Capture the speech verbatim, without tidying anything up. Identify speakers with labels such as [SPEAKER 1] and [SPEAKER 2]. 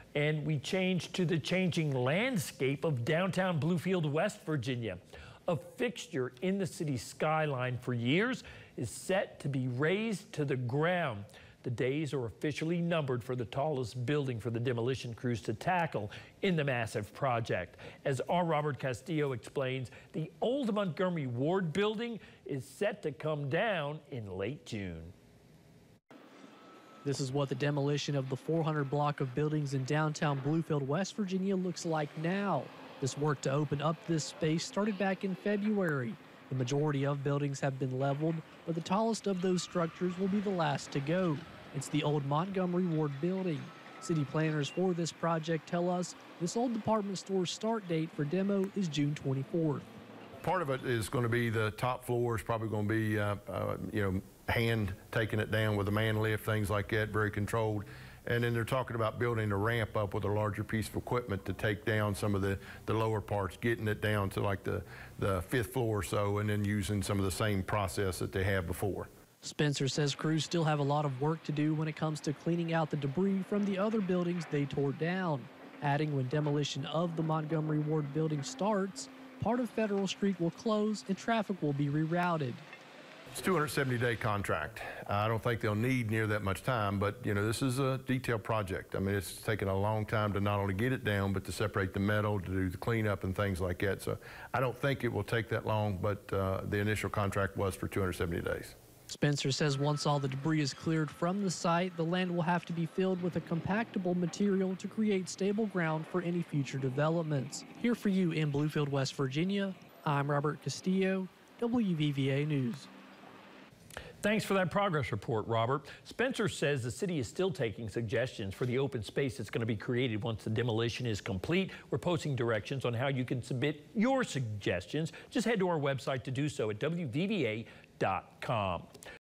[SPEAKER 1] And we change to the changing landscape of downtown Bluefield, West Virginia. A fixture in the city's skyline for years is set to be razed to the ground. The days are officially numbered for the tallest building for the demolition crews to tackle in the massive project. As our Robert Castillo explains, the old Montgomery Ward building is set to come down in late June.
[SPEAKER 2] This is what the demolition of the four hundred block of buildings in downtown Bluefield, West Virginia looks like now. This work to open up this space started back in February. The majority of buildings have been leveled, but the tallest of those structures will be the last to go. It's the old Montgomery Ward building. City planners for this project tell us this old department store start date for demo is June twenty-fourth.
[SPEAKER 3] Part of it is going to be the top floor is probably going to be, uh, uh, you know, hand taking it down with a man lift, things like that, very controlled. And then they're talking about building a ramp up with a larger piece of equipment to take down some of the, the lower parts, getting it down to like the, the fifth floor or so, and then using some of the same process that they have before.
[SPEAKER 2] Spencer says crews still have a lot of work to do when it comes to cleaning out the debris from the other buildings they tore down. Adding, when demolition of the Montgomery Ward building starts, part of Federal Street will close and traffic will be rerouted.
[SPEAKER 3] It's a two hundred seventy day contract. I don't think they'll need near that much time, but you know, this is a detailed project. I mean, it's taken a long time to not only get it down, but to separate the metal, to do the cleanup and things like that. So I don't think it will take that long, but uh, the initial contract was for two hundred seventy days.
[SPEAKER 2] Spencer says once all the debris is cleared from the site, the land will have to be filled with a compactable material to create stable ground for any future developments. Here for you in Bluefield, West Virginia, I'm Robert Castillo, W V V A News.
[SPEAKER 1] Thanks for that progress report, Robert. Spencer says the city is still taking suggestions for the open space that's going to be created once the demolition is complete. We're posting directions on how you can submit your suggestions. Just head to our website to do so at W V V A dot com.